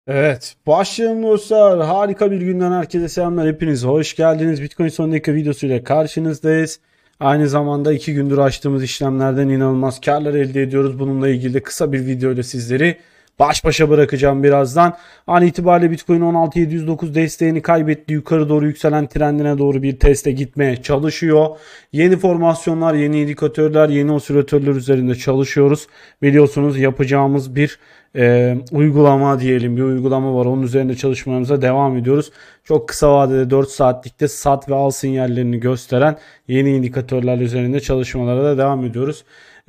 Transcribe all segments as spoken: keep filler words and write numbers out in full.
Evet, başlayalım dostlar. Harika bir günden herkese selamlar. Hepiniz hoş geldiniz. Bitcoin son dakika videosuyla karşınızdayız. Aynı zamanda iki gündür açtığımız işlemlerden inanılmaz karlar elde ediyoruz. Bununla ilgili de kısa bir video ile sizleri baş başa bırakacağım birazdan. An itibariyle Bitcoin on altı bin yedi yüz dokuz desteğini kaybetti. Yukarı doğru yükselen trendine doğru bir teste gitmeye çalışıyor. Yeni formasyonlar, yeni indikatörler, yeni osilatörler üzerinde çalışıyoruz. Biliyorsunuz yapacağımız bir e, uygulama diyelim bir uygulama var. Onun üzerinde çalışmalarımıza devam ediyoruz. Çok kısa vadede dört saatlikte sat ve al sinyallerini gösteren yeni indikatörler üzerinde çalışmalara da devam ediyoruz.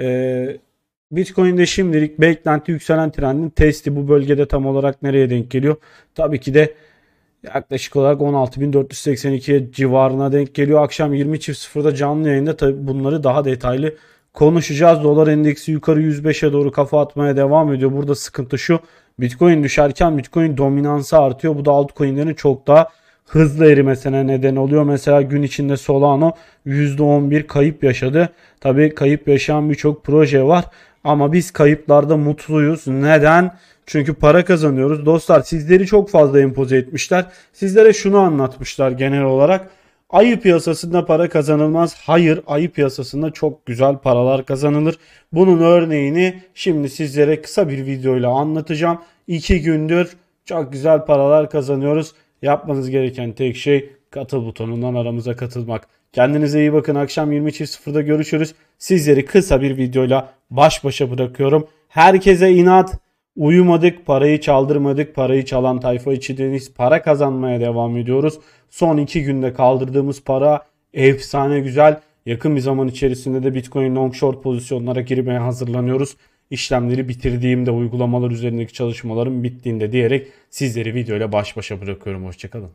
E, Bitcoin'de şimdilik beklenti yükselen trendin testi bu bölgede tam olarak nereye denk geliyor? Tabii ki de yaklaşık olarak on altı bin dört yüz seksen iki civarına denk geliyor. Akşam yirmi sıfırda canlı yayında tabii bunları daha detaylı konuşacağız. Dolar endeksi yukarı yüz beşe doğru kafa atmaya devam ediyor. Burada sıkıntı şu. Bitcoin düşerken Bitcoin dominansı artıyor. Bu da altcoin'lerin çok daha hızlı erimesine neden oluyor. Mesela gün içinde Solano yüzde on bir kayıp yaşadı. Tabii kayıp yaşayan birçok proje var. Ama biz kayıplarda mutluyuz. Neden? Çünkü para kazanıyoruz. Dostlar sizleri çok fazla empoze etmişler. Sizlere şunu anlatmışlar genel olarak. Ayı piyasasında para kazanılmaz. Hayır, ayı piyasasında çok güzel paralar kazanılır. Bunun örneğini şimdi sizlere kısa bir videoyla anlatacağım. iki gündür çok güzel paralar kazanıyoruz. Yapmanız gereken tek şey katıl butonundan aramıza katılmak. Kendinize iyi bakın. Akşam yirmi sıfırda görüşürüz. Sizleri kısa bir videoyla baş başa bırakıyorum. Herkese inat. Uyumadık, parayı çaldırmadık, parayı çalan tayfa içindeniz, para kazanmaya devam ediyoruz. Son iki günde kaldırdığımız para efsane güzel. Yakın bir zaman içerisinde de Bitcoin long short pozisyonlara girmeye hazırlanıyoruz. İşlemleri bitirdiğimde, uygulamalar üzerindeki çalışmalarım bittiğinde diyerek sizleri videoyla baş başa bırakıyorum. Hoşçakalın.